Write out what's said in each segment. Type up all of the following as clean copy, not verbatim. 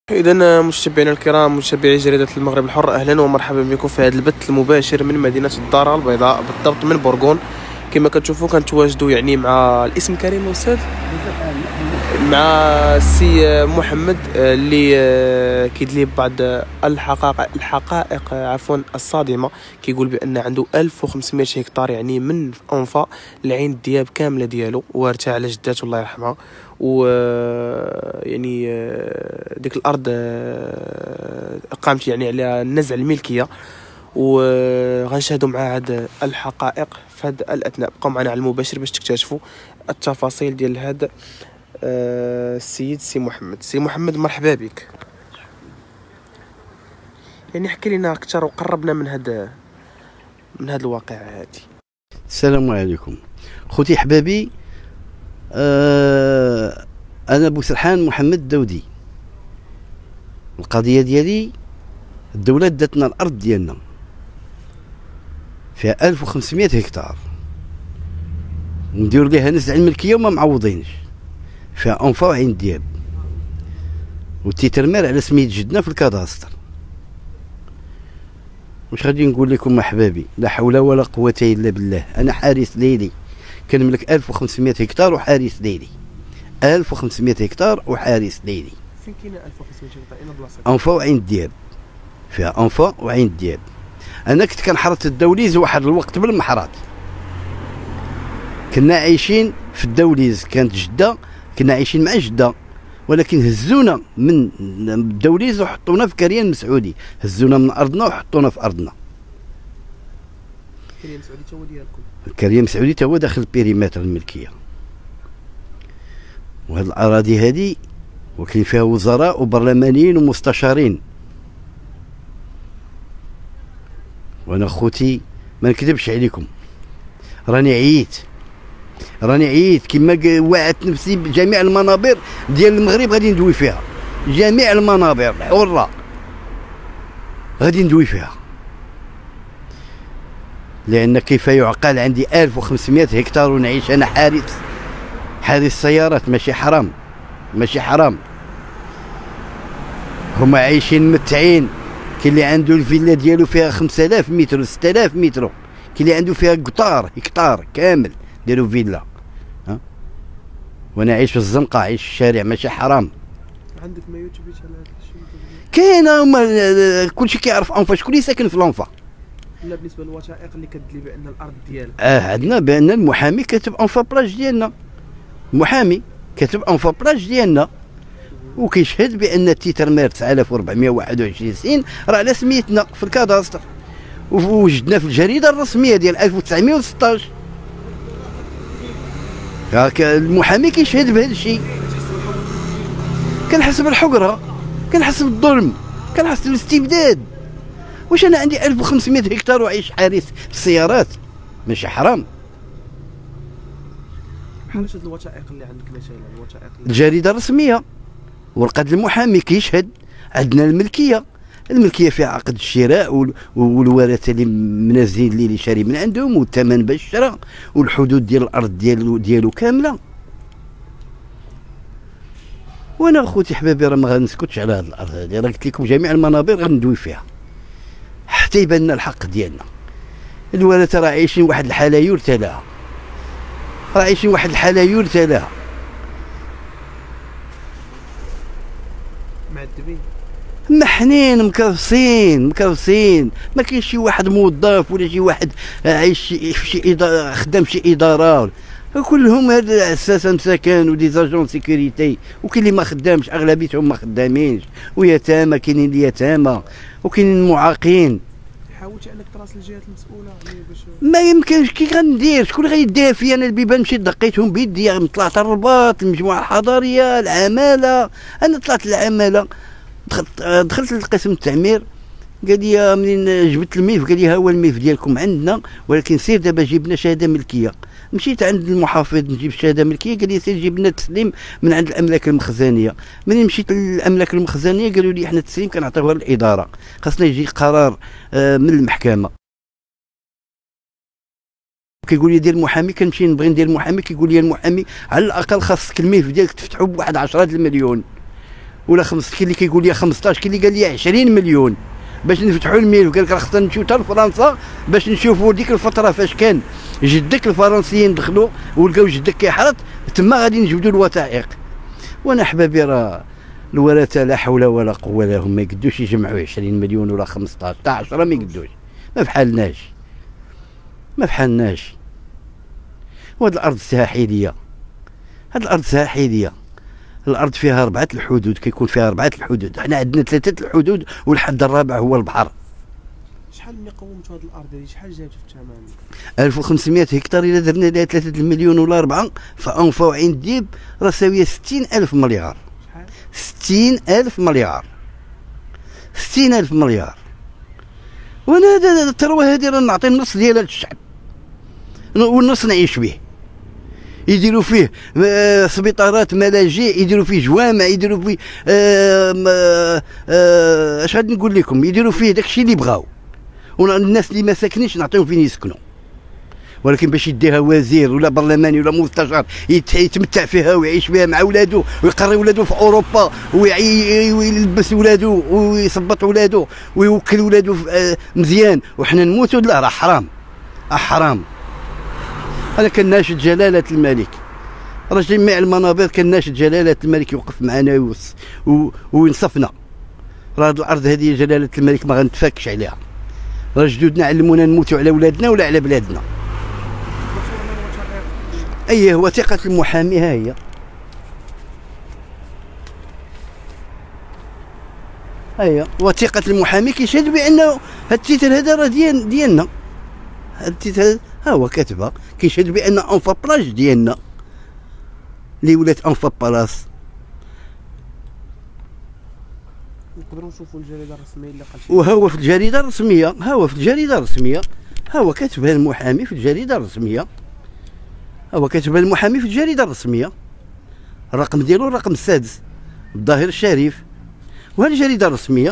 إذا متابعينا الكرام متابعي جريدة المغرب الحر، أهلا ومرحبا بكم في هذا البث المباشر من مدينة الدار البيضاء، بالضبط من بورغون. كما كتشوفوا كنتواجدوا يعني مع الاسم كريم أستاذ، مع السي محمد اللي كيدلي بعض الحقائق الصادمة. كيقول بأن عنده 1500 هكتار يعني من أنفا العين الدياب كاملة ديالو، وارثها على جداته الله يرحمها. و يعني ديك الارض قامت يعني على نزع الملكيه، وغنشاهدوا مع هاد الحقائق في هاد الاثناء. بقاو معنا على المباشر باش تكتشفوا التفاصيل ديال هذا السيد سي محمد. سي محمد مرحبا بك، يعني حكي لنا اكثر وقربنا من هذا الواقع هادي. السلام عليكم خوتي حبابي. أنا بوسرحان محمد الدودي. القضية ديالي الدولة داتنا الأرض ديالنا فيها 1500 هكتار، ونديرو ليها نزع الملكية وما معوضينش، فيها أنفا وعين دياب، والتيترمير على سميت جدنا في الكاداستر. واش غادي نقول لكم احبابي؟ لا حول ولا قوة إلا بالله. أنا حارس ليلي كنملك 1500 هكتار وحارس ليلي. 1500 هكتار وحارس ليلي. فين كاينه 1500 هكتار؟ اين بلاصه؟ انفا وعين دياب، فيها انفا وعين دياب. انا كنت كنحرث الدوليز واحد الوقت بالمحرات، كنا عايشين في الدوليز، كانت جده، كنا عايشين مع جده، ولكن هزونا من الدوليز وحطونا في كريان مسعودي، هزونا من ارضنا وحطونا في ارضنا. كريان مسعودي تا هو ديالكم؟ كريم مسعودي تا هو داخل البيريمتر الملكيه. وهاد الاراضي هادي وكاين فيها وزراء وبرلمانيين ومستشارين. وانا خوتي ما نكذبش عليكم، راني عييت كما وعدت نفسي بجميع المنابر ديال المغرب غادي ندوي فيها، جميع المنابر حره غادي ندوي فيها، لأن كيف يعقل عندي 1500 هكتار ونعيش أنا حارس سيارات، ماشي حرام. هما عايشين متعين، كاين اللي عنده الفيلا ديالو فيها 5000 متر و 6000 متر، كاين اللي عنده فيها هكتار كامل ديالو فيلا. وانا عايش في الزنقة، عايش في الشارع، ماشي حرام. عندك ما يثبت على هذا الشيء؟ كاين كلشي كيعرف انفا. شكون اللي ساكن في الانفا؟ لا، بالنسبه للوثائق اللي كتدلي بان الارض ديالك. عندنا بان المحامي كاتب انفا بلاج ديالنا، المحامي كاتب انفا بلاج ديالنا، وكيشهد بان التيترمير 9421 سين راه على سميتنا في الكاداستر، ووجدنا في الجريده الرسميه ديال 1916. المحامي كيشهد بهذا الشيء. كنحس بالحقره، كنحس بالظلم، كنحس بالاستبداد. واش انا عندي 1500 هكتار وعايش حارس السيارات؟ ماشي حرام؟ بحال هاد الوثائق اللي عندك مثلا، الوثائق الجريده الرسميه، ورقه المحامي كيشهد. عندنا الملكيه فيها عقد الشراء والورثه اللي منازلين اللي شاري من عندهم، والثمن باش شرا، والحدود ديال الارض ديالو كامله. وانا خوتي حبابي راه ما غنسكتش على هذه الارض هذه، راه قلت لكم جميع المنابر غندوي فيها حتى يبان لنا الحق ديالنا. الورثه راه عايشين واحد الحاله يرثى لها، معذبين، محنين، مكرفسين. ما كاينش شي واحد موظف ولا شي واحد عايش في شي اداره، خدام شي اداره، كلهم هاد اساسا مساكن ودي زاجون سيكوريتي، وكاين اللي ما خدامش، اغلبيتهم ما خدامينش، ويتامى، كاينين اليتامى وكاينين المعاقين. حاولت انك تراسل الجهات المسؤوله باش ما يمكنش. كي غندير؟ شكون اللي غيديها فيا؟ انا البيبان مشيت دقيتهم بيدي، طلعت الرباط، المجموعه الحضاريه، العماله. انا طلعت العماله، دخلت لقسم التعمير، قال لي منين جبت الميف؟ قال لي ها هو الميف ديالكم عندنا، ولكن سير دابا جيب لنا شهاده ملكيه. مشيت عند المحافظ نجيب شهاده ملكيه، قال لي سير جيب لنا التسليم من عند الاملاك المخزنيه. منين مشيت للاملاك المخزنيه قالوا لي احنا التسليم كنعطيوه للاداره، خاصنا يجي قرار من المحكمه. كيقول لي دير المحامي، كنمشي نبغي ندير المحامي، كيقول لي المحامي على الاقل خاصك الميف ديالك تفتحو بواحد 10 المليون، ولا خمس، كاين اللي كيقول لي 15، كاين اللي قال لي 20 مليون باش نفتحوا الملف. قال لك راه خصنا نمشيو حتى لفرنسا باش نشوفوا ديك الفتره فاش كان جدك الفرنسيين دخلوا ولقاو جدك كيحرط، تما غادي نجبدوا الوثائق. وانا احبابي راه الورثه لا حول ولا قوه لهم، ما يقدوش يجمعوا 20 مليون ولا 15 حتى 10 ما يقدوش، ما بحالناش ما بحالناش. وهاد الارض ساحليه، هاد الارض ساحليه، الارض فيها 4 الحدود، كيكون فيها 4 الحدود، حنا عندنا 3 الحدود والحد الرابع هو البحر. شحال ملي قومتوا هاد الارض هادي شحال جابت في الثمن؟ 1500 هكتار الا درنا لها 3 المليون ولا 4 فانفا وعين ديب راه ساويه 60,000 مليار. شحال؟ 60,000 مليار، 60,000 مليار. وانا هذا الثروه هذه راه نعطي النص ديالها للشعب والنص نعيش به. يديروا فيه سبيطارات، ملاجئ، يديروا فيه جوامع، يديروا فيه اش غادي نقول لكم، يديروا فيه داكشي اللي بغاو، والناس اللي ما ساكنينش نعطيهم فين يسكنوا. ولكن باش يديها وزير ولا برلماني ولا مستشار يتمتع فيها ويعيش فيها مع ولادو ويقري ولادو في اوروبا ويلبس ولادو ويصبط ولادو ويوكل ولادو مزيان وحنا نموتوا، لا راه حرام، حرام. انا كناشد جلاله الملك، راه جميع المنابر كناشد جلاله الملك يوقف معنا وينصفنا. راه هاد الارض هذه جلاله الملك ما غنتفاكش عليها. راه جدودنا علمونا نموتوا على ولادنا ولا على بلادنا. ايه وثيقه المحامي ها هي، هي وثيقه المحامي كيشهد بانه هاد التيتر هذا راه ديالنا. هاد التيتر هذا ها هو كاتبها، كيشهد بان انفا بلاج ديالنا اللي ولات انفا بالاس. نقدروا نشوفوا الجريده الرسميه اللي قالت، وها هو في الجريده الرسميه، ها هو في الجريده الرسميه، ها هو كاتبها المحامي في الجريده الرسميه، ها هو كاتبها المحامي في الجريده الرسميه، الرقم ديالو الرقم السادس الظاهر الشريف. وها الجريده الرسميه،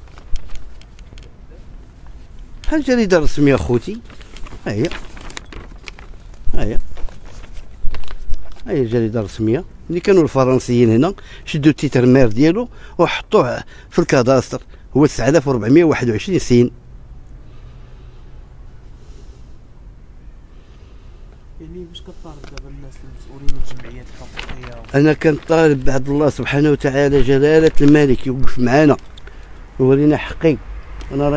ها الجريده الرسميه خوتي، ها هي، ها هي، ها هي الجريده الرسميه. اللي كانوا الفرنسيين هنا شدوا التيتر مير ديالو وحطوه في الكاداستر، هو 9421 سين. يعني باش كطالب دابا الناس المسؤولين والجمعيات الحقوقيه؟ انا كنطالب بعد الله سبحانه وتعالى جلاله الملك يوقف معنا ويورينا حقي. انا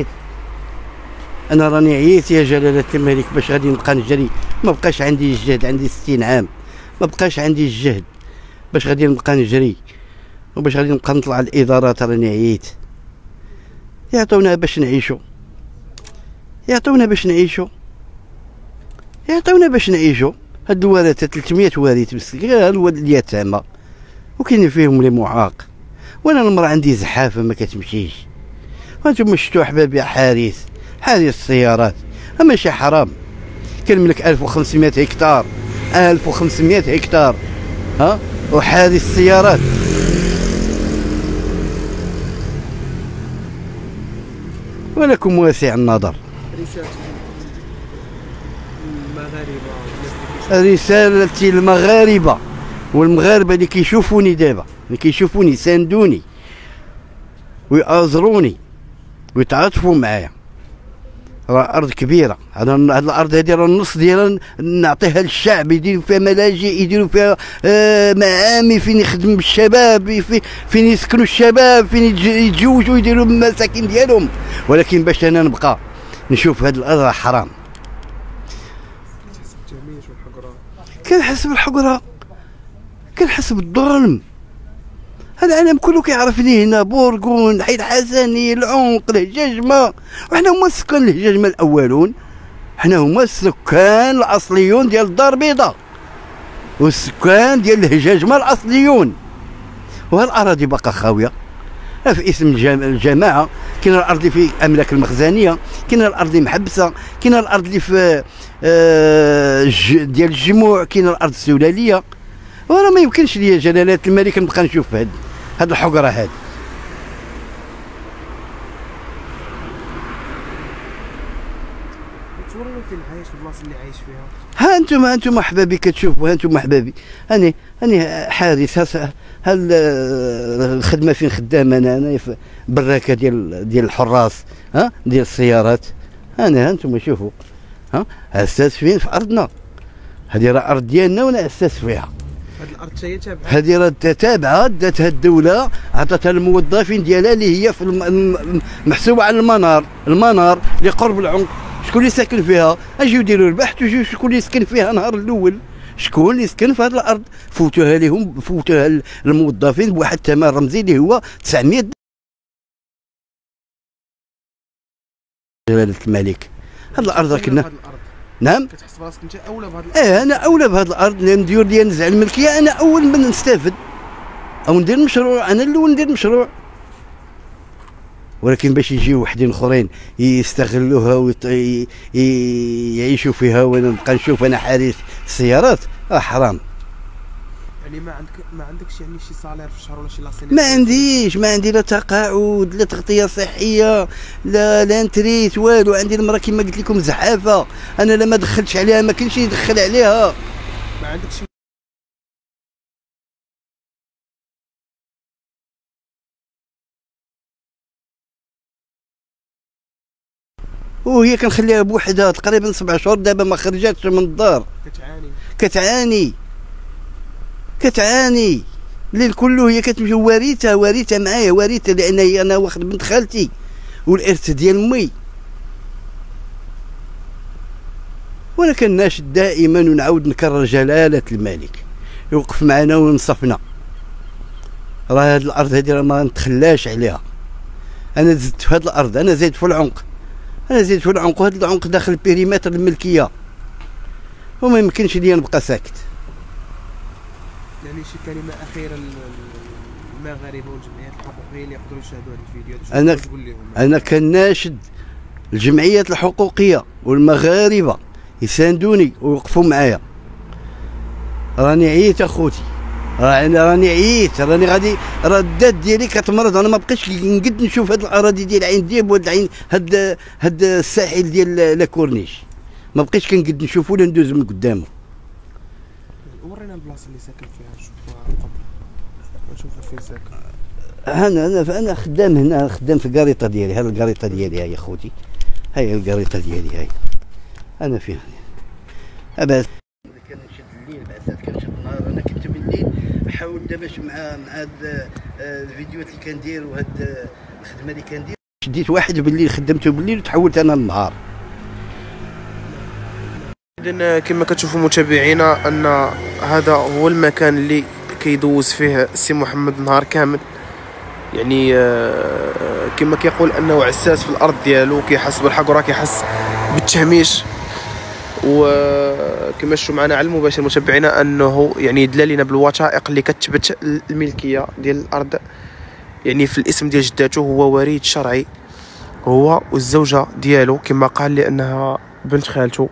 راني عييت يا جلاله الملك، باش غادي نبقى نجري، ما بقاش عندي الجهد، عندي 60 عام ما بقاش عندي الجهد باش غادي نبقى نجري وباش غادي نبقى نطلع الادارات. راني عييت، يعطونا باش نعيشوا، يعطونا باش نعيشوا، يعطونا باش نعيشوا. هاد الورثه 300 وارث مسكين اليتامى وكاين فيهم اللي معاق، وانا المراه عندي زحافه ما كتمشيش. وانتم شفتوا احبابي حارس السيارات، ماشي حرام، كنملك 1500 هكتار، 1500 هكتار ها، وحارس السيارات. ولكم واسع النظر. رسالتي للمغاربه والمغاربه اللي كيشوفوني دابا، اللي كيشوفوني ساندوني ويأزروني ويتعاطفوا معايا. راه ارض كبيره، هاد الارض هذه راه النص ديالها نعطيها للشعب، يديروا فيها ملاجئ، يديروا فيها معامي فين يخدم الشباب، فين يسكنوا الشباب، فين يتزوجوا يديروا المساكن ديالهم. ولكن باش انا نبقى نشوف هاد الارض راه حرام. كنحس بالحقره، كنحس بالظلم. هذا العالم كله كيعرفني هنا، بورغون، حي الحسني، العنق، الهجاجمه، وحنا هما السكان الهجاجمه الاولون، حنا هما السكان الاصليون ديال الدار البيضاء والسكان ديال الهجاجمه الاصليون. وها الاراضي باقا خاويه في اسم الجماعه. كاين الارض اللي في املاك المخزنيه، كاين الارض اللي محبسه، كاين الارض اللي في ديال الجموع، كاين الارض السلاليه. وراه ما يمكنش ليا جلاله الملك نبقى نشوف هاد الحقره هاد. تصوروا فين عايش البلاصه اللي عايش فيها؟ ها انتم احبابي كتشوفوا، ها انتم احبابي، اني حارس. هل الخدمه فين خدام انا في براكه ديال الحراس، ها ديال السيارات. ها انتم شوفوا، ها اساس فين في ارضنا. هذه راه ارض ديالنا وانا اساس فيها. هذه الارض هي تابعه، هذه راه تابعه، داتها الدوله، عطاتها للموظفين ديالها اللي هي في محسوبه على المنار اللي قرب العمق. شكون اللي ساكن فيها؟ اجيو ديروا البحث وشوفوا شكون اللي سكن فيها النهار الاول، شكون اللي سكن في هذه الارض. فوتوها الموظفين بواحد الثمن رمزي اللي هو 900 جلاله الملك. هذه الارض كنا. نعم. كتحس براسك انت اولى بهذه الارض؟ انا اولى بهذه الارض، ندير ديال نزع الملكيه. انا اول من نستافد او ندير مشروع، انا الاول ندير مشروع. ولكن باش يجيو وحدين اخرين يستغلوها ويعيشوا فيها وانا نبقى نشوف انا حارس السيارات، حرام. يعني ما عندكش يعني شي صالير في الشهر ولا شي لاصين؟ ما عندي لا تقاعد، لا تغطيه صحيه، لا انتريت والو. عندي المراه كما قلت لكم زحافه، انا لا ما دخلتش عليها ما كاينش يدخل عليها. ما عندكش وهي كنخليها بوحدها تقريبا 7 شهور دابا ما خرجاتش من الدار. كتعاني الليل كله. هي كتمشي وارثه معايا، لان هي انا واخد بنت خالتي والارث ديال امي. وانا كناشد دائما ونعاود نكرر جلاله الملك يوقف معنا وينصفنا. راه هاد الارض هادي راه ما نتخلاش عليها. انا زدت في هاد الارض، انا زايد في العمق، وهذا العمق داخل البيريمتر الملكيه وما يمكنش لي نبقى ساكت. يعني شي كلمه اخيره للمغاربه والجمعيات الحقوقيه اللي يقدروا يشاهدوا هذا الفيديو؟ انا كناشد الجمعيات الحقوقيه والمغاربه يساندوني ويوقفوا معايا. راني عييت اخوتي، راني عييت، راني غادي، راه الدات ديالي كتمرض. انا ما بقيتش نقد نشوف هاد الاراضي ديال عين ديب وهاد العين، هاد الساحل ديال لاكورنيش، ما بقيتش كنقد نشوفو ولا ندوز من قدامه. ورينا البلاصه اللي ساكن فيها نشوفوها قبل، نشوفوا فين ساكن. انا خدام هنا، خدام في الكاريطه ديالي. هذه الكاريطه ديالي هاي اخوتي، هاي الكاريطه ديالي هاي انا فيها. ابعد كنشد الليل، بعثات كنشد النهار. انا كنت بالليل نحاول دابا مع هاد الفيديوهات اللي كندير وهاد الخدمه اللي كندير، شديت واحد بالليل خدمته بالليل وتحولت انا للنهار. اذا كما كتشوفوا متابعينا ان هذا هو المكان اللي كيدوز فيه السي محمد نهار كامل. يعني كما كيقول انه عساس في الارض ديالو، كيحس بالحق وراه كيحس بالتهميش. وكما شفتوا معنا على المباشر متابعينا انه يعني دلا لينا بالوثائق اللي كتثبت الملكيه ديال الارض، يعني في الاسم ديال جداته. هو وريث شرعي هو والزوجه ديالو كما قال لانها بنت خالته.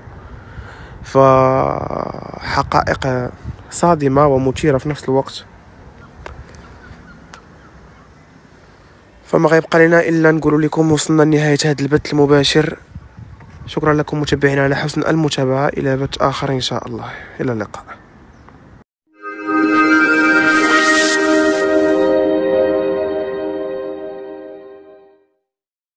فحقائق صادمه ومثيره في نفس الوقت. فما غيبقى لنا الا نقول لكم وصلنا لنهايه هذا البث المباشر. شكرا لكم متابعينا على حسن المتابعه. الى بث اخر ان شاء الله، الى اللقاء.